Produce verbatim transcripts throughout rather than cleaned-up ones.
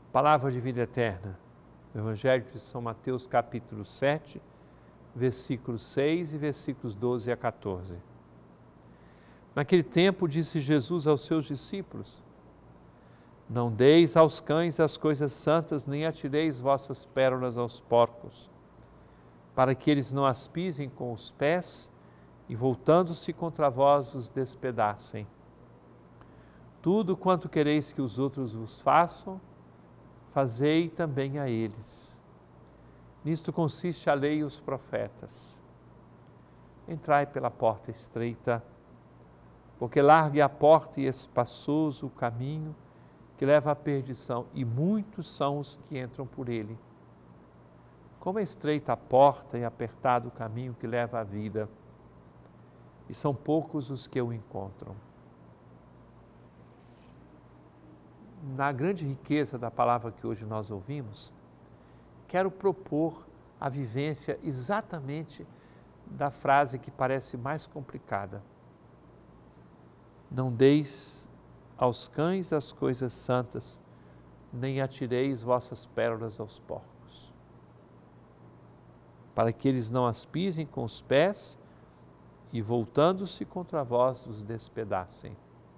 Palavra de vida eterna, o Evangelho de São Mateus, capítulo sete, versículos seis e versículos doze a quatorze. Naquele tempo disse Jesus aos seus discípulos: não deis aos cães as coisas santas, nem atireis vossas pérolas aos porcos, para que eles não as pisem com os pés e, voltando-se contra vós, vos despedacem. Tudo quanto quereis que os outros vos façam, fazei também a eles. Nisto consiste a lei e os profetas. Entrai pela porta estreita, porque larga é a porta e espaçoso o caminho que leva à perdição, e muitos são os que entram por ele. Como é estreita a porta e apertado o caminho que leva à vida, e são poucos os que o encontram. Na grande riqueza da palavra que hoje nós ouvimos, quero propor a vivência exatamente da frase que parece mais complicada. Não deis aos cães as coisas santas, nem atireis vossas pérolas aos porcos, para que eles não as pisem com os pés e, voltando-se contra vós, os despedacem.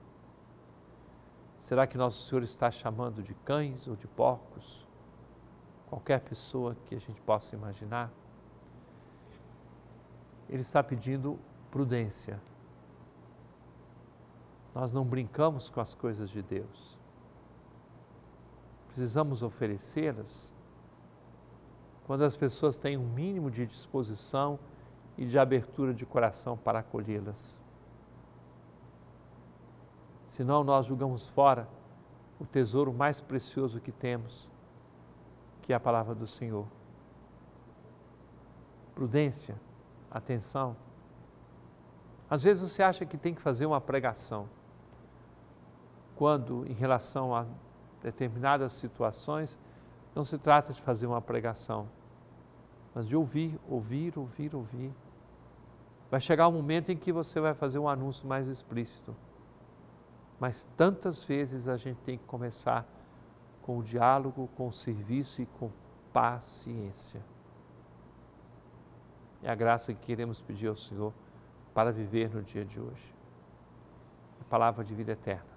Será que Nosso Senhor está chamando de cães ou de porcos? Qualquer pessoa que a gente possa imaginar. Ele está pedindo prudência. Nós não brincamos com as coisas de Deus. Precisamos oferecê-las quando as pessoas têm um mínimo de disposição e de abertura de coração para acolhê-las. Senão nós jogamos fora o tesouro mais precioso que temos, que é a palavra do Senhor. Prudência, atenção. Às vezes você acha que tem que fazer uma pregação, quando em relação a determinadas situações, não se trata de fazer uma pregação, mas de ouvir, ouvir, ouvir, ouvir. Vai chegar um momento em que você vai fazer um anúncio mais explícito. Mas tantas vezes a gente tem que começar com o diálogo, com o serviço e com paciência. É a graça que queremos pedir ao Senhor para viver no dia de hoje. A palavra de vida eterna.